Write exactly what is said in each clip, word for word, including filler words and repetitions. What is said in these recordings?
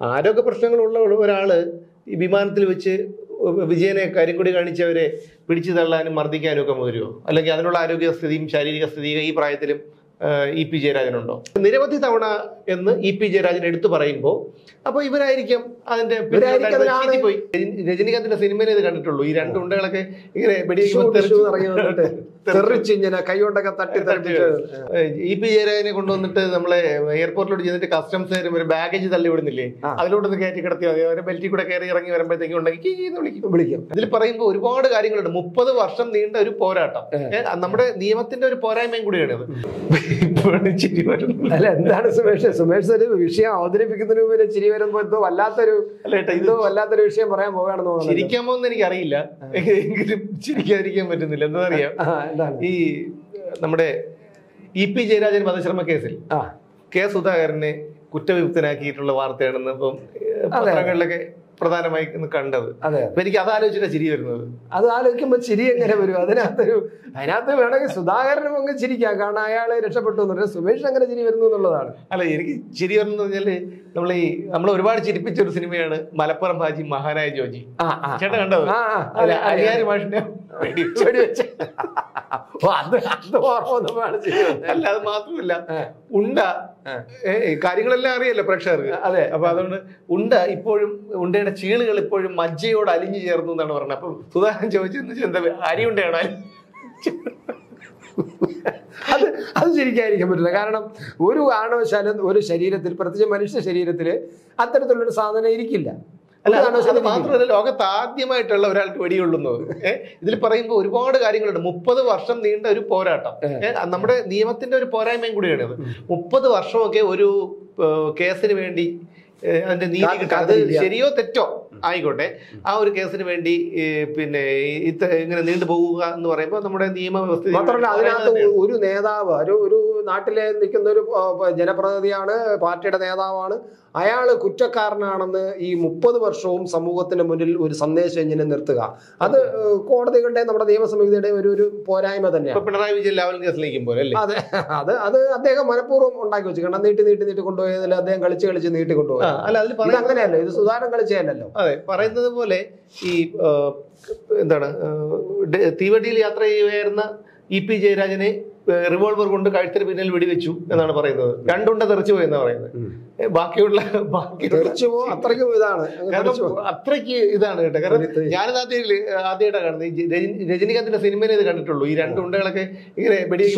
ആരോഗ്യ പ്രശ്നങ്ങളുള്ള ഒരാള് ഈ വിമാനത്തിൽ വെച്ച് വിജയനെ കരിങ്കൊടി കാണിച്ചവരെ പിടിച്ചു തള്ളാനും മർദ്ദിക്കാനും ഒക്കെ മുതിരുമോ? അല്ലെങ്കിൽ അതിനുള്ള ആരോഗ്യ സ്ഥിതിയും ശാരീരിക സ്ഥിതിയും ഈ പ്രായത്തിലും ഇ പി ജയരാജനുണ്ടോ? നിരവധി തവണ എന്ന് ഇ പി ജയരാജൻ എടുത്തു പറയുമ്പോൾ അപ്പൊ ഇവരായിരിക്കും അതിന്റെ പോയി. രജനീകാന്തിന്റെ സിനിമയിൽ ഇത് കണ്ടിട്ടുള്ളൂ. ഈ രണ്ട് ഉണ്ടകളൊക്കെ ഇങ്ങനെ കൈകൊണ്ടൊക്കെ തട്ടി തട്ടി ഇ പി ജയരാജനെ കൊണ്ടുവന്നിട്ട് നമ്മളെ എയർപോർട്ടിലോട്ട് ചെന്നിട്ട് കസ്റ്റംസ് ഒരു ബാഗേജ് തള്ളി വിടുന്നില്ലേ, അതിലോട്ടൊന്ന് കയറ്റി കിടത്തി മതി. അവരെ ബെൽറ്റിൽ കൂടെ കയറി ഇറങ്ങി വരുമ്പോഴത്തേക്കും ഉണ്ടെങ്കിൽ വിളിക്കും വിളിക്കും ഇതിൽ പറയുമ്പോൾ ഒരുപാട് കാര്യങ്ങളുണ്ട്. മുപ്പത് വർഷം നീണ്ട ഒരു പോരാട്ടം, നമ്മുടെ നിയമത്തിന്റെ ഒരു പോരായ്മയും കൂടിയാണ് ഇത്. അല്ല, എന്താണ് സുമേഷ് സുമേഷ് ഒരു വിഷയം അവതരിപ്പിക്കുന്നതിന് മുമ്പ് ചിരി വരുമ്പോ എന്തോ വല്ലാത്തൊരു എന്തോ വല്ലാത്തൊരു വിഷയം പറയാൻ പോവുകയാണെന്ന് തോന്നുന്നു. ചിരിക്കാമോ എന്ന് എനിക്ക് അറിയില്ല, എങ്കിലും ചിരിക്കാതിരിക്കാൻ പറ്റുന്നില്ല. എന്താ അറിയാം, ഈ നമ്മുടെ ഇ പി ജയരാജൻ വധശ്രമ കേസിൽ കെ സുധാകരനെ കുറ്റവിമുക്തനാക്കിയിട്ടുള്ള വാർത്തയാണെന്ന് ഇപ്പം പത്രങ്ങളിലൊക്കെ പ്രധാനമായി കണ്ടത്. അതെ, അപ്പൊ എനിക്ക് അതാലോചിച്ചിട്ടാ ചിരി വരുന്നത്. അത് ആലോചിക്കുമ്പോ ചിരി എങ്ങനെ വരും? അതിനകത്തൊരു അതിനകത്ത് വേണമെങ്കിൽ സുധാകരനും അങ്ങ് ചിരിക്കാം, കാരണം അയാളെ രക്ഷപ്പെട്ടു എന്ന് പറഞ്ഞാൽ സുമേഷ് അങ്ങനെ ചിരി വരുന്നു എന്നുള്ളതാണ്. അല്ല, എനിക്ക് ചിരി വരുന്നത് പറഞ്ഞാല് നമ്മൾ ഈ നമ്മൾ ഒരുപാട് ചിരിപ്പിച്ച ഒരു സിനിമയാണ് മലപ്പുറം ഹാജി മഹാനായ ജോജി. ചേട്ടാ കണ്ടത്? അലിയാരി മാഷിന്റെ അല്ല, അത് മാത്രമല്ല ഉണ്ട കാര്യങ്ങളെല്ലാം അറിയല്ലോ പ്രേക്ഷകർക്ക്. അതെ, അപ്പൊ അതുകൊണ്ട് ഉണ്ട ഇപ്പോഴും ഉണ്ടയുടെ ചീളുകൾ ഇപ്പോഴും മജ്ജയോട് അലിഞ്ഞു ചേർന്നു എന്നാണ് പറഞ്ഞത്. അപ്പൊ സുധാകരൻ ചോദിച്ചെന്ന് എന്താ അരി ഉണ്ടയാണോ? അത് അത് ശരിക്കായിരിക്കാൻ പറ്റില്ല. കാരണം ഒരു കാരണവശാലും ഒരു ശരീരത്തിൽ, പ്രത്യേകിച്ച് മനുഷ്യ ശരീരത്തില് അത്തരത്തിലുള്ളൊരു സാധനം ഇരിക്കില്ല. അല്ല, അത് മാത്രമല്ല ലോകത്ത് ആദ്യമായിട്ടുള്ള ഒരാൾക്ക് വെടികൊള്ളുന്നത്. ഏഹ് ഇതിൽ പറയുമ്പോൾ ഒരുപാട് കാര്യങ്ങളുണ്ട്. മുപ്പത് വർഷം നീണ്ട ഒരു പോരാട്ടം, നമ്മുടെ നിയമത്തിന്റെ ഒരു പോരായ്മയും കൂടിയാണ് ഇത്. മുപ്പത് വർഷമൊക്കെ ഒരു കേസിന് വേണ്ടി അതിന്റെ നീതി കിട്ടാൻ, അത് ശരിയോ തെറ്റോ ആയിക്കോട്ടെ, ആ ഒരു കേസിന് വേണ്ടി പിന്നെ ഇങ്ങനെ നീണ്ടു പോവുക എന്ന് പറയുമ്പോൾ നമ്മുടെ നിയമവ്യവസ്ഥ മാത്രമല്ല അതിനകത്ത് ഒരു നേതാവ്, ഒരു ഒരു നാട്ടിലെ നിൽക്കുന്ന ഒരു ജനപ്രതിനിധിയാണ്, പാർട്ടിയുടെ നേതാവാണ്, അയാള് കുറ്റക്കാരനാണെന്ന് ഈ മുപ്പത് വർഷവും സമൂഹത്തിന്റെ മുന്നിൽ ഒരു സന്ദേശം ഇങ്ങനെ നിർത്തുക, അത് കോടതികളുടെ നമ്മുടെ നിയമസമിതിയുടെ ഒരു ഒരു പോരായ്മ തന്നെയാണ്. പിണറായി വിജയൻ ലാവൽ കേസിലേക്കും പോലെ അല്ലേ? അതെ, അത് അത് അദ്ദേഹം മനഃപൂർവ്വം ഉണ്ടാക്കി വെച്ചു. കാരണം നീട്ടി നീട്ടി നീട്ടി കൊണ്ടുപോയതിൽ അദ്ദേഹം കളിച്ച് കളിച്ച് നീട്ടി കൊണ്ടുപോയി. അല്ല, അതിൽ അങ്ങനെയല്ലോ, ഇത് സുധാകരൻ കളിച്ചതല്ലോ. അതെ, പറയുന്നത് പോലെ ഈ എന്താണ് തീവണ്ടിയിൽ യാത്ര ചെയ്യുകയായിരുന്ന ഇ പി ജയരാജനെ റിവോൾവർ കൊണ്ട് കഴുത്തിന് പിന്നിൽ വെടിവെച്ചു എന്നാണ് പറയുന്നത്. രണ്ടുണ്ട തെറിച്ചു പോയെന്നാ പറയുന്നത്. ബാക്കിയുള്ള അത്രയ്ക്ക് ഇതാണ് അത്രയ്ക്ക് ഇതാണ് കേട്ടോ. കാരണം ഞാനിത് ആദ്യം ആദ്യമായിട്ടാണ് കാണുന്നത്. ഈ രജനീകാന്തിന്റെ സിനിമയിൽ ഇത് കണ്ടിട്ടുള്ളൂ. ഈ രണ്ട് ഉണ്ടകളൊക്കെ ഇങ്ങനെ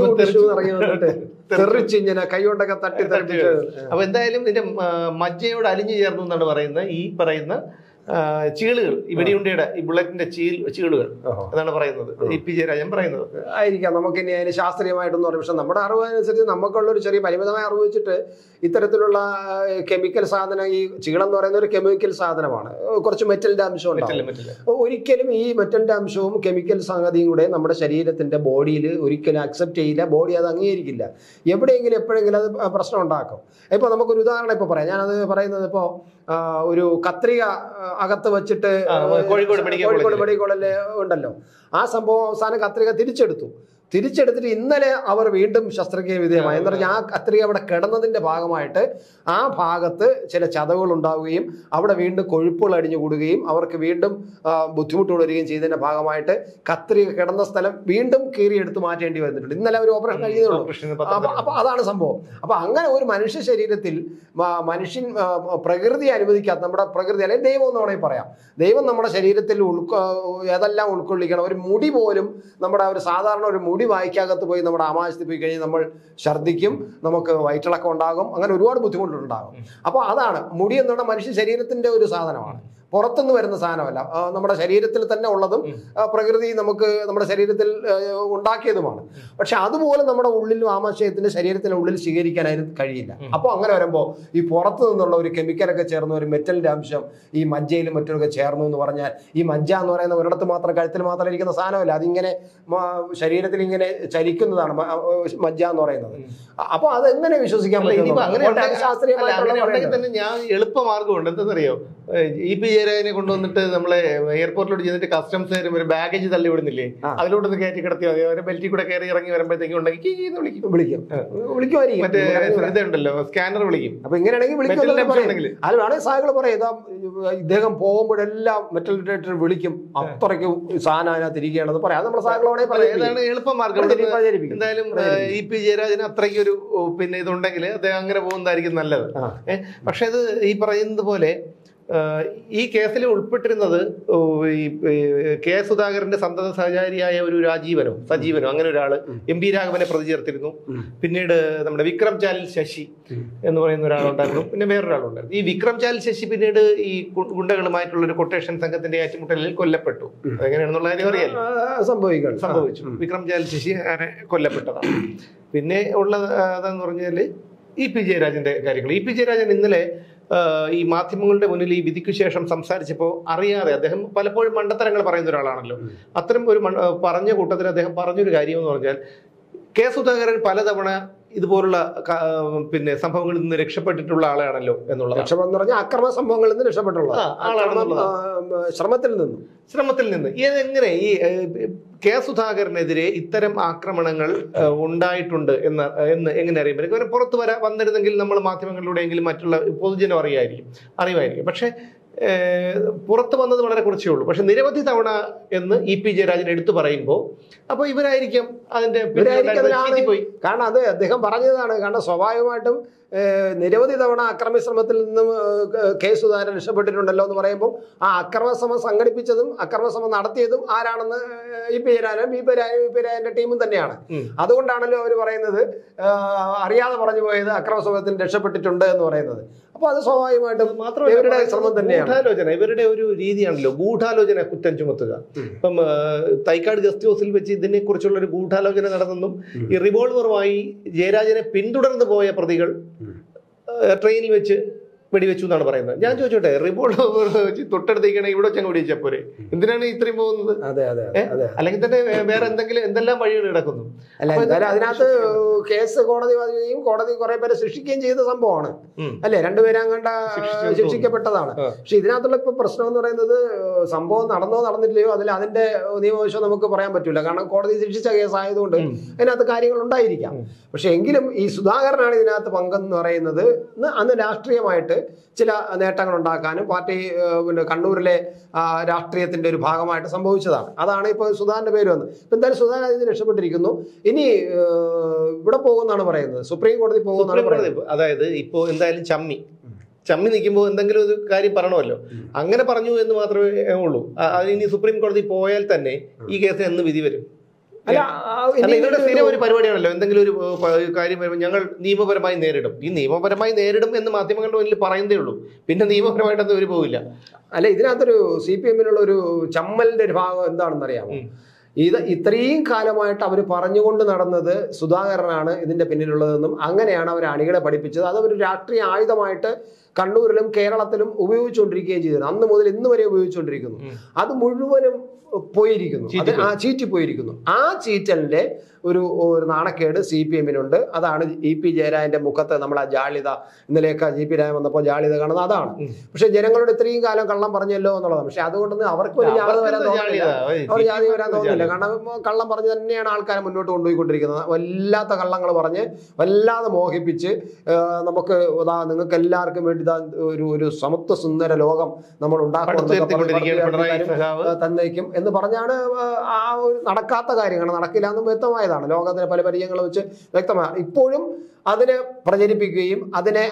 ഇങ്ങനെ കൈകൊണ്ടൊക്കെ തട്ടി തട്ടി. അപ്പൊ എന്തായാലും ഇതിന്റെ മജ്ജയോട് അലിഞ്ഞു ചേർന്നു എന്നാണ് പറയുന്നത്. ഈ പറയുന്ന ചീളുകൾ, ഈ വെടിയുണ്ടയുടെ ഈ ബുള്ളറ്റിന്റെ ചീൽ ചീളുകൾ എന്നാണ് പറയുന്നത് ഇ പി ജയരാജൻ പറയുന്നത്. ആയിരിക്കാം, നമുക്ക് ഇനി അതിന് ശാസ്ത്രീയമായിട്ടൊന്നും പറയും. പക്ഷെ നമ്മുടെ അറിവ് അനുസരിച്ച് നമുക്കുള്ള ഒരു ചെറിയ പരിമിതമായ അറിവ് വെച്ചിട്ട് ഇത്തരത്തിലുള്ള കെമിക്കൽ സാധനം, ഈ ചീളെന്ന് പറയുന്ന ഒരു കെമിക്കൽ സാധനമാണ്, കുറച്ച് മെറ്റലിന്റെ അംശം ഉണ്ടാവും. ഒരിക്കലും ഈ മെറ്റലിന്റെ അംശവും കെമിക്കൽ സംഗതിയും കൂടെ നമ്മുടെ ശരീരത്തിന്റെ ബോഡിയിൽ ഒരിക്കലും അക്സെപ്റ്റ് ചെയ്യില്ല, ബോഡി അത് അംഗീകരിക്കില്ല. എവിടെയെങ്കിലും എപ്പോഴെങ്കിലും അത് പ്രശ്നം ഉണ്ടാക്കും. ഇപ്പൊ നമുക്കൊരു ഉദാഹരണം ഇപ്പൊ പറയാം. ഞാനത് പറയുന്നത് ഇപ്പോ ഒരു കത്രിക അകത്ത് വെച്ചിട്ട് കോഴിക്കോട് കോഴിക്കോട് മെഡിക്കൽ കോളേജിൽ ഉണ്ടല്ലോ, ആ സംഭവം അവസാനം കത്രിക തിരിച്ചെടുത്തു. തിരിച്ചെടുത്തിട്ട് ഇന്നലെ അവർ വീണ്ടും ശസ്ത്രക്രിയ വിധേയമായി. എന്ന് പറഞ്ഞാൽ ആ കത്രിക അവിടെ കിടന്നതിന്റെ ഭാഗമായിട്ട് ആ ഭാഗത്ത് ചില ചതവുകൾ ഉണ്ടാവുകയും അവിടെ വീണ്ടും കൊഴുപ്പുകൾ അടിഞ്ഞു കൂടുകയും അവർക്ക് വീണ്ടും ബുദ്ധിമുട്ടുകൾ വരികയും ചെയ്തതിന്റെ ഭാഗമായിട്ട് കത്രിക കിടന്ന സ്ഥലം വീണ്ടും കീറിയെടുത്ത് മാറ്റേണ്ടി വന്നിട്ടുണ്ട്. ഇന്നലെ ഒരു ഓപ്പറേഷൻ കഴിയുന്നുള്ളൂ. അപ്പൊ അതാണ് സംഭവം. അപ്പൊ അങ്ങനെ ഒരു മനുഷ്യ ശരീരത്തിൽ മനുഷ്യൻ പ്രകൃതി അനുവദിക്കാത്ത, നമ്മുടെ പ്രകൃതി അല്ലെങ്കിൽ ദൈവം എന്ന് വേണമെങ്കിൽ പറയാം, ദൈവം നമ്മുടെ ശരീരത്തിൽ ഉൾക്കൊ ഏതെല്ലാം ഉൾക്കൊള്ളിക്കണം. ഒരു മുടി പോലും, നമ്മുടെ ഒരു സാധാരണ ഒരു മുടി വായിക്കകത്ത് പോയി നമ്മുടെ ആമാശത്തിൽ പോയി കഴിഞ്ഞാൽ നമ്മൾ ഛർദ്ദിക്കും, നമുക്ക് വയറ്റിളക്കം ഉണ്ടാകും, അങ്ങനെ ഒരുപാട് ബുദ്ധിമുട്ടുണ്ടാകും. അപ്പോൾ അതാണ് മുടി എന്ന് പറഞ്ഞാൽ മനുഷ്യ ശരീരത്തിന്റെ ഒരു സാധനമാണ്, പുറത്തുനിന്ന് വരുന്ന സാധനമല്ല, നമ്മുടെ ശരീരത്തിൽ തന്നെ ഉള്ളതും പ്രകൃതി നമുക്ക് നമ്മുടെ ശരീരത്തിൽ ഉണ്ടാക്കിയതുമാണ്. പക്ഷെ അതുപോലെ നമ്മുടെ ഉള്ളിലും ആമാശയത്തിന്റെ ശരീരത്തിന്റെ ഉള്ളിൽ സ്വീകരിക്കാൻ അതിന് കഴിയില്ല. അപ്പോൾ അങ്ങനെ വരുമ്പോൾ ഈ പുറത്തു നിന്നുള്ള ഒരു കെമിക്കലൊക്കെ ചേർന്ന ഒരു മെറ്റലിന്റെ അംശം ഈ മജ്ജയിലും മറ്റൊക്കെ ചേർന്നു എന്ന് പറഞ്ഞാൽ, ഈ മജ്ജ എന്ന് പറയുന്ന ഒരിടത്ത് മാത്രം കഴുത്തിൽ മാത്രം ഇരിക്കുന്ന സാധനമല്ല, അതിങ്ങനെ ശരീരത്തിൽ ഇങ്ങനെ ചലിക്കുന്നതാണ് മജ്ജ എന്ന് പറയുന്നത്. അപ്പൊ അതെങ്ങനെ വിശ്വസിക്കാൻ പറ്റും? അങ്ങനെ തന്നെ ഞാൻ എളുപ്പമാർഗമുണ്ട്. എന്തെന്നറിയോ, ഇ പി ജയരാജനെ കൊണ്ടുവന്നിട്ട് നമ്മളെ എയർപോർട്ടിലോട്ട് ചെന്നിട്ട് കസ്റ്റംസ് ഒരു ബാഗേജ് തള്ളി വിടുന്നില്ലേ, അതിലോട്ടൊന്ന് കയറ്റി കിടത്തി മതി. അവരെ ബെൽറ്റിൽ കൂടെ കയറി ഇറങ്ങി വരുമ്പോഴത്തേക്കും ഉണ്ടെങ്കിൽ വിളിക്കും വിളിക്കും വിളിക്കുമായിരിക്കും. മറ്റേ ഇതുണ്ടല്ലോ, സ്കാനർ വിളിക്കും. അപ്പൊ ഇങ്ങനെയാണെങ്കിൽ വിളിക്കുമെങ്കിൽ അത് വേണമെങ്കിൽ സാഹചര്യം പറയാം, ഇതാ ഇദ്ദേഹം പോകുമ്പോഴെല്ലാം മെറ്റൽ ഡിറ്റക്ടർ വിളിക്കും, അത്രയ്ക്ക് സാധനം അതിനകത്ത് ഇരിക്കുകയാണെന്ന് പറയാം. നമ്മുടെ സാഹചര്യം പറയാം. ഏതാണ് എളുപ്പമാർഗം? എന്തായാലും ഇ പി ജയരാജന് അത്രയ്ക്ക് ഒരു പിന്നെ ഇതുണ്ടെങ്കിൽ അദ്ദേഹം അങ്ങനെ പോകുന്നതായിരിക്കും നല്ലത്. പക്ഷെ ഇത് ഈ പറയുന്നത് പോലെ ഈ കേസിൽ ഉൾപ്പെട്ടിരുന്നത് ഈ കെ സുധാകരന്റെ സന്തത സഹചാരിയായ ഒരു രാജീവനോ സജീവനോ അങ്ങനെ ഒരാള് എം പി രാഘവനെ പ്രതി ചേർത്തിരുന്നു. പിന്നീട് നമ്മുടെ വിക്രം ചാലിൽ ശശി എന്ന് പറയുന്ന ഒരാളുണ്ടായിരുന്നു. പിന്നെ വേറൊരാളുണ്ടായിരുന്നു. ഈ വിക്രം ചാലിൽ ശശി പിന്നീട് ഈ ഗുണ്ടകളുമായിട്ടുള്ള ഒരു കൊട്ടേഷൻ സംഘത്തിന്റെ ഏറ്റുമുട്ടലിൽ കൊല്ലപ്പെട്ടു. അതെങ്ങനെയാണെന്നുള്ള കാര്യം അറിയാലോ, സംഭവിക്കണം സംഭവിച്ചു. വിക്രം ചാലിൽ ശശി അങ്ങനെ കൊല്ലപ്പെട്ടതാണ്. പിന്നെ ഉള്ളത് അതെന്ന് പറഞ്ഞാല് ഇ പി ജയരാജന്റെ കാര്യങ്ങൾ. ഇ പി ജയരാജൻ ഇന്നലെ ഈ മാധ്യമങ്ങളുടെ മുന്നിൽ ഈ വിധിക്ക് ശേഷം സംസാരിച്ചപ്പോൾ അറിയാതെ അദ്ദേഹം പലപ്പോഴും മണ്ടത്തരങ്ങൾ പറയുന്ന ഒരാളാണല്ലോ. അത്തരം ഒരു പറഞ്ഞ കൂട്ടത്തിൽ അദ്ദേഹം പറഞ്ഞൊരു കാര്യം എന്ന് പറഞ്ഞാൽ, കെ സുധാകരൻ പലതവണ ഇതുപോലുള്ള പിന്നെ സംഭവങ്ങളിൽ നിന്ന് രക്ഷപ്പെട്ടിട്ടുള്ള ആളാണല്ലോ എന്നുള്ളത്. രക്ഷപ്പെന്ന് പറഞ്ഞാൽ അക്രമ സംഭവങ്ങളിൽ നിന്ന് രക്ഷപ്പെട്ടുള്ള ആളാണെന്നുള്ള ശ്രമത്തിൽ നിന്നും ശ്രമത്തിൽ നിന്ന് ഇതെങ്ങനെ ഈ കെ സുധാകരനെതിരെ ഇത്തരം ആക്രമണങ്ങൾ ഉണ്ടായിട്ടുണ്ട് എന്ന് എന്ന് എങ്ങനെ അറിയാൻ പറ്റും? ഇവരെ പുറത്തു വരാ വന്നിരുന്നെങ്കിൽ നമ്മൾ മാധ്യമങ്ങളിലൂടെയെങ്കിലും മറ്റുള്ള പൊതുജനം അറിയായിരിക്കും അറിയുമായിരിക്കും. പക്ഷെ പുറത്തു വന്നത് വളരെ കുറച്ചേ ഉള്ളൂ. പക്ഷെ നിരവധി തവണ എന്ന് ഇ പി ജയരാജൻ എടുത്തു പറയുമ്പോൾ അപ്പോൾ ഇവരായിരിക്കും അതിന്റെ പോയി. കാരണം അത് അദ്ദേഹം പറഞ്ഞതാണ്. കാരണം സ്വാഭാവികമായിട്ടും നിരവധി തവണ അക്രമശ്രമത്തിൽ നിന്നും കെ സുധാകരൻ രക്ഷപ്പെട്ടിട്ടുണ്ടല്ലോ എന്ന് പറയുമ്പോൾ ആ അക്രമശ്രമം സംഘടിപ്പിച്ചതും അക്രമശ്രമം നടത്തിയതും ആരാണെന്ന് E P Jayarajan B P Rajan B P രാജന്റെ ടീമും തന്നെയാണ്. അതുകൊണ്ടാണല്ലോ അവർ പറയുന്നത് അറിയാതെ പറഞ്ഞു പോയത് അക്രമശ്രമത്തിൽ രക്ഷപ്പെട്ടിട്ടുണ്ട് എന്ന് പറയുന്നത്. അപ്പൊ അത് സ്വാഭാവികമായിട്ടും മാത്രമല്ല ഇവരുടെ ശ്രമം തന്നെയാണ്. ഗൂഢാലോചന ഇവരുടെ ഒരു രീതിയാണല്ലോ, ഗൂഢാലോചന കുറ്റം ചുമത്തുക. ഇപ്പം തൈക്കാട് ഗസ്റ്റ് ഹൗസിൽ വെച്ച് ഇതിനെ കുറിച്ചുള്ള ഒരു ഗൂഢാലോചന നടന്നെന്നും ഈ റിവോൾവറുമായി ജയരാജനെ പിന്തുടർന്നു പോയ പ്രതികൾ ട്രെയിനിൽ വെച്ച് വെടിവെച്ചു എന്നാണ് പറയുന്നത്. ഞാൻ ചോദിച്ചോട്ടെ, റിവോൾവർ വെച്ച് തൊട്ടടുത്തേക്കാണ് ഇവിടെ വെച്ചാൽ വെടിവെച്ചാൽ പോരെ? എന്തിനാണ് ഇത്രയും പോകുന്നത്? അല്ലെങ്കിൽ തന്നെ വേറെ എന്തെങ്കിലും എന്തെല്ലാം വഴികൾ കിടക്കുന്നു. അതിനകത്ത് കേസ് കോടതി വാദിക്കുകയും കോടതി കുറെ പേരെ ശിക്ഷിക്കുകയും ചെയ്ത സംഭവമാണ് അല്ലെ, രണ്ടുപേരും അങ്ങണ്ട ശിക്ഷിക്കപ്പെട്ടതാണ്. പക്ഷെ ഇതിനകത്തുള്ള ഇപ്പൊ പ്രശ്നം എന്ന് പറയുന്നത് സംഭവം നടന്നോ നടന്നില്ലയോ അതിൽ അതിന്റെ നിയമവശം നമുക്ക് പറയാൻ പറ്റില്ല. കാരണം കോടതി ശിക്ഷിച്ച കേസ് ആയതുകൊണ്ട് അതിനകത്ത് കാര്യങ്ങൾ ഉണ്ടായിരിക്കാം. പക്ഷെ എങ്കിലും ഈ സുധാകരനാണ് ഇതിനകത്ത് പങ്കെന്ന് പറയുന്നത്. അന്ന് രാഷ്ട്രീയമായിട്ട് ചില നേട്ടങ്ങൾ ഉണ്ടാക്കാനും പാർട്ടി പിന്നെ കണ്ണൂരിലെ രാഷ്ട്രീയത്തിന്റെ ഒരു ഭാഗമായിട്ട് സംഭവിച്ചതാണ്. അതാണ് ഇപ്പോൾ സുധാകരന്റെ പേര് വന്നത്. ഇപ്പൊ എന്തായാലും സുധാകരൻ അതിന് രക്ഷപ്പെട്ടിരിക്കുന്നു. ഇനി ഇവിടെ പോകുമെന്നാണ് പറയുന്നത്, സുപ്രീം കോടതി പോകുമെന്നാണ് പറയുന്നത്. അതായത് ഇപ്പോ എന്തായാലും ചമ്മി ചമ്മി നിൽക്കുമ്പോൾ എന്തെങ്കിലും ഒരു കാര്യം പറയണമല്ലോ. അങ്ങനെ പറഞ്ഞു എന്ന് മാത്രമേ ഉള്ളൂ. ഇനി സുപ്രീം കോടതി പോയാൽ തന്നെ ഈ കേസിന് എന്ന് വിധി വരും? ഇവരുടെ സ്ഥിരം ഒരു പരിപാടിയാണല്ലോ, എന്തെങ്കിലും ഒരു കാര്യം വരുമ്പോൾ ഞങ്ങൾ നിയമപരമായി നേരിടും. ഈ നിയമപരമായി നേരിടും എന്ന് മാധ്യമങ്ങളുടെ മുന്നിൽ പറയുന്നതേ ഉള്ളൂ, പിന്നെ നിയമപരമായിട്ടൊന്നും ഒരു പോവില്ല. അല്ല, ഇതിനകത്തൊരു സി പി എമ്മിനുള്ള ഒരു ചമ്മലിന്റെ ഒരു ഭാഗം എന്താണെന്ന് അറിയാമോ? ഇത് ഇത്രയും കാലമായിട്ട് അവർ പറഞ്ഞുകൊണ്ട് നടന്നത് സുധാകരനാണ് ഇതിന്റെ പിന്നിലുള്ളതെന്നും അങ്ങനെയാണ് അവർ അണികളെ പഠിപ്പിച്ചത്. അത് ഒരു രാഷ്ട്രീയ ആയുധമായിട്ട് കണ്ണൂരിലും കേരളത്തിലും ഉപയോഗിച്ചുകൊണ്ടിരിക്കുകയും ചെയ്തിരുന്നു. അന്ന് മുതൽ ഇന്ന് വരെ ഉപയോഗിച്ചുകൊണ്ടിരിക്കുന്നു. അത് മുഴുവനും പോയിരിക്കുന്നു, ആ ചീറ്റി പോയിരിക്കുന്നു. ആ ചീറ്റലിന്റെ ഒരു ഒരു നാണക്കേട് സി പി എമ്മിനുണ്ട്. അതാണ് ഇ പി ജയരാജന്റെ മുഖത്ത് നമ്മൾ ആ ജാള്യത, ഇന്നലെയൊക്കെ ജി പി രാജൻ വന്നപ്പോൾ ജാള്യത കാണുന്നത് അതാണ്. പക്ഷെ ജനങ്ങളോട് ഇത്രയും കാലം കള്ളം പറഞ്ഞല്ലോ എന്നുള്ളതാണ്. പക്ഷെ അതുകൊണ്ടൊന്ന് അവർക്ക് ഒരു ജാതി വരാൻ തോന്നില്ല, അവർ ജാതി വരാൻ തോന്നില്ല. കാരണം കള്ളം പറഞ്ഞ് തന്നെയാണ് ആൾക്കാരെ മുന്നോട്ട് കൊണ്ടുപോയിക്കൊണ്ടിരിക്കുന്നത്. വല്ലാത്ത കള്ളങ്ങൾ പറഞ്ഞ് വല്ലാതെ മോഹിപ്പിച്ച് നമുക്ക് നിങ്ങൾക്ക് എല്ലാവർക്കും വേണ്ടി ഒരു ഒരു സമത്വ സുന്ദര ലോകം നമ്മൾ ഉണ്ടാക്കുമെന്നൊക്കെ തന്നേക്കും എന്ന് പറഞ്ഞാണ് ആ നടക്കാത്ത കാര്യങ്ങൾ. നടക്കില്ല എന്നും വ്യക്തമായതാണ്, ലോകത്തിലെ പല പരിചയങ്ങൾ വെച്ച് വ്യക്തമാണ്. ഇപ്പോഴും അതിനെ പ്രചരിപ്പിക്കുകയും അതിനെ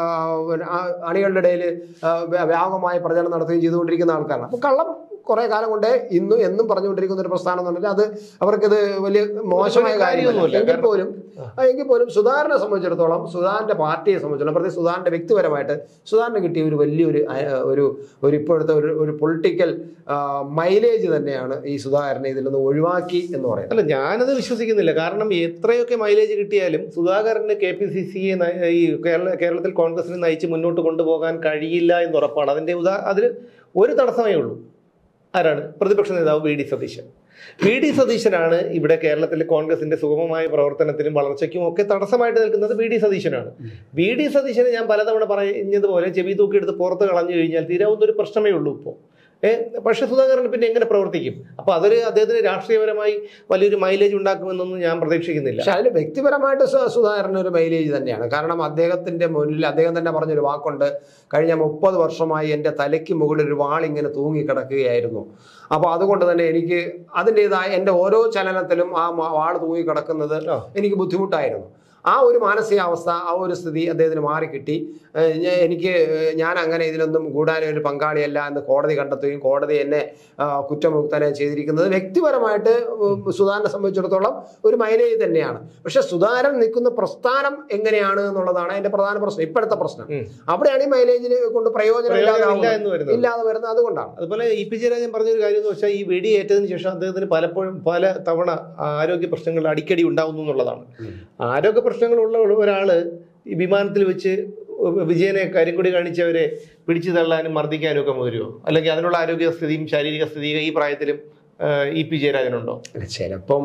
അണികളുടെ ഇടയിൽ വ്യാപകമായി പ്രചരണം നടത്തുകയും ചെയ്തുകൊണ്ടിരിക്കുന്ന ആൾക്കാരാണ്. അപ്പൊ കള്ളം കുറെ കാലം കൊണ്ട് ഇന്നും എന്നും പറഞ്ഞുകൊണ്ടിരിക്കുന്ന ഒരു പ്രസ്ഥാനം എന്നുണ്ടെങ്കിൽ അത് അവർക്കിത് വലിയ മോശമായ കാര്യമൊന്നുമില്ല. എങ്കിൽ പോലും എങ്കിൽ പോലും സുധാകരനെ സംബന്ധിച്ചിടത്തോളം, സുധാകരന്റെ പാർട്ടിയെ സംബന്ധിച്ചിടത്തോളം, പ്രത്യേകിച്ച് സുധാകരന്റെ വ്യക്തിപരമായിട്ട് സുധാകരന് കിട്ടിയ ഒരു വലിയൊരു ഒരു ഒരു ഇപ്പോഴത്തെ ഒരു ഒരു പൊളിറ്റിക്കൽ മൈലേജ് തന്നെയാണ് ഈ സുധാകരനെ ഇതിൽ നിന്ന് ഒഴിവാക്കി എന്ന് പറയുന്നത്. അല്ല, ഞാനത് വിശ്വസിക്കുന്നില്ല. കാരണം എത്രയൊക്കെ മൈലേജ് കിട്ടിയാലും സുധാകരന് കെ പി സി സിയെ ഈ കേരള കേരളത്തിൽ കോൺഗ്രസിനെ നയിച്ച് മുന്നോട്ട് കൊണ്ടുപോകാൻ കഴിയില്ല എന്ന് ഉറപ്പാണ്. അതിന്റെ ഉദാ അതിന് ഒരു തടസ്സമേ ഉള്ളൂ. ആരാണ്? പ്രതിപക്ഷ നേതാവ് V D Satheesan. V D സതീശനാണ് ഇവിടെ കേരളത്തിലെ കോൺഗ്രസിന്റെ സുഗമമായ പ്രവർത്തനത്തിനും വളർച്ചയ്ക്കും ഒക്കെ തടസ്സമായിട്ട് നിൽക്കുന്നത്. വി ഡി സതീശനാണ്. വി ഡി സതീശനെ ഞാൻ പലതവണ പറഞ്ഞതുപോലെ ചെവി തൂക്കിയെടുത്ത് പുറത്ത് കളഞ്ഞു കഴിഞ്ഞാൽ തീരാവുന്ന ഒരു പ്രശ്നമേ ഉള്ളൂ ഇപ്പോൾ. ഏഹ് പക്ഷെ സുധാകരൻ പിന്നെ എങ്ങനെ പ്രവർത്തിക്കും? അപ്പൊ അതൊരു അദ്ദേഹത്തിന് രാഷ്ട്രീയപരമായി വലിയൊരു മൈലേജ് ഉണ്ടാക്കുമെന്നൊന്നും ഞാൻ പ്രതീക്ഷിക്കുന്നില്ല. പക്ഷെ അതിൽ വ്യക്തിപരമായിട്ട് സുധാകരൻ ഒരു മൈലേജ് തന്നെയാണ്. കാരണം അദ്ദേഹത്തിന്റെ മുന്നിൽ അദ്ദേഹം തന്നെ പറഞ്ഞൊരു വാക്കുണ്ട്, കഴിഞ്ഞ മുപ്പത് വർഷമായി എൻ്റെ തലയ്ക്ക് മുകളിൽ ഒരു വാളിങ്ങനെ തൂങ്ങിക്കിടക്കുകയായിരുന്നു. അപ്പൊ അതുകൊണ്ട് തന്നെ എനിക്ക് അതിൻ്റെതായ എൻ്റെ ഓരോ ചലനത്തിലും ആ വാൾ തൂങ്ങിക്കിടക്കുന്നത് എനിക്ക് ബുദ്ധിമുട്ടായിരുന്നു. ആ ഒരു മാനസികാവസ്ഥ, ആ ഒരു സ്ഥിതി അദ്ദേഹത്തിന് മാറിക്കിട്ടി. എനിക്ക് ഞാൻ അങ്ങനെ ഇതിലൊന്നും കൂടാൻ ഒരു പങ്കാളിയല്ല എന്ന് കോടതി കണ്ടെത്തുകയും കോടതി എന്നെ കുറ്റമുക്തനെ ചെയ്തിരിക്കുന്നത് വ്യക്തിപരമായിട്ട് സുധാകരനെ സംബന്ധിച്ചിടത്തോളം ഒരു മൈലേജ് തന്നെയാണ്. പക്ഷെ സുധാകരൻ നിൽക്കുന്ന പ്രസ്ഥാനം എങ്ങനെയാണ് എന്നുള്ളതാണ് അതിന്റെ പ്രധാന പ്രശ്നം, ഇപ്പോഴത്തെ പ്രശ്നം. അവിടെയാണ് ഈ മൈലേജിനെ കൊണ്ട് പ്രയോജനം ഇല്ലാതെ വരുന്നത്. അതുകൊണ്ടാണ്. അതുപോലെ ഇ പി ജയരാജൻ പറഞ്ഞൊരു കാര്യം എന്ന് വെച്ചാൽ ഈ വെടിയേറ്റതിന് ശേഷം അദ്ദേഹത്തിന് പലപ്പോഴും പല തവണ ആരോഗ്യ പ്രശ്നങ്ങൾ അടിക്കടി ഉണ്ടാവുന്നു എന്നുള്ളതാണ്. ആരോഗ്യ പ്രശ്നങ്ങളുള്ള ഒരാള് ഈ വിമാനത്തിൽ വെച്ച് വിജയനെ കരിങ്കൊടി കാണിച്ചവരെ പിടിച്ചു തള്ളാനും മർദ്ദിക്കാനും ഒക്കെ മുതിരുമോ? അല്ലെങ്കിൽ അതിനുള്ള ആരോഗ്യ സ്ഥിതിയും ശാരീരിക സ്ഥിതിയും ഈ പ്രായത്തിലും ഇ പി ജയരാജനുണ്ടോ? ചിലപ്പം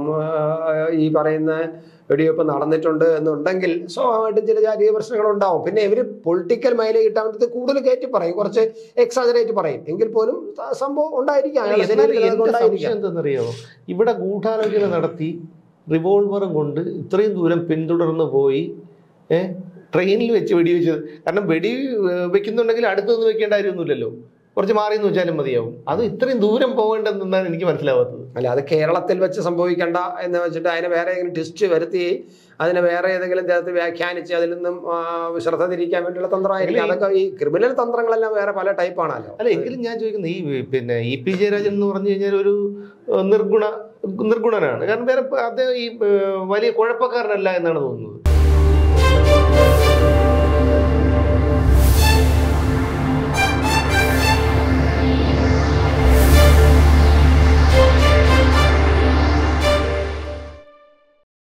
ഈ പറയുന്ന വെടിവെപ്പ് നടന്നിട്ടുണ്ട് എന്നുണ്ടെങ്കിൽ സ്വാഭാവികമായിട്ടും ചില ശാരീരിക പ്രശ്നങ്ങൾ ഉണ്ടാവും. പിന്നെ ഇവര് പൊളിറ്റിക്കൽ മൈലേജ് കിട്ടാൻ വേണ്ടി കൂടുതൽ കയറ്റി പറയും, കുറച്ച് എക്സാജറേറ്റ് പറയും, എങ്കിൽ പോലും സംഭവം ഉണ്ടായിരിക്കാം. എന്തെന്നറിയോ, ഇവിടെ ഗൂഢാലോചന നടത്തി റിവോൾവറും കൊണ്ട് ഇത്രയും ദൂരം പിന്തുടർന്ന് പോയി ഏഹ് ട്രെയിനിൽ വെച്ച് വെടിവെച്ചത്. കാരണം വെടി വെക്കുന്നുണ്ടെങ്കിൽ അടുത്തൊന്നും വെക്കേണ്ട കാര്യമൊന്നുമില്ലല്ലോ, കുറച്ച് മാറി എന്ന് വെച്ചാലും മതിയാവും. അത് ഇത്രയും ദൂരം പോകേണ്ടതെന്നാണ് എനിക്ക് മനസ്സിലാവാത്തത്. അല്ല, അത് കേരളത്തിൽ വെച്ച് സംഭവിക്കേണ്ട എന്ന് വെച്ചിട്ട് അതിനെ വേറെ ഏതെങ്കിലും ട്വിസ്റ്റ് വരുത്തി അതിനെ വേറെ ഏതെങ്കിലും തരത്തിൽ വ്യാഖ്യാനിച്ച് അതിൽ നിന്നും ശ്രദ്ധ തിരിക്കാൻ വേണ്ടിയുള്ള തന്ത്രമായിരിക്കും. അതൊക്കെ ഈ ക്രിമിനൽ തന്ത്രങ്ങളെല്ലാം വേറെ പല ടൈപ്പാണല്ലോ. അല്ല, എങ്കിലും ഞാൻ ചോദിക്കുന്നത് ഈ പിന്നെ ഇ പി ജയരാജൻ എന്ന് പറഞ്ഞു കഴിഞ്ഞാൽ ഒരു നിർഗുണ നിർഗുണനാണ്. കാരണം വേറെ അദ്ദേഹം ഈ വലിയ കുഴപ്പക്കാരനല്ല എന്നാണ് തോന്നുന്നത്.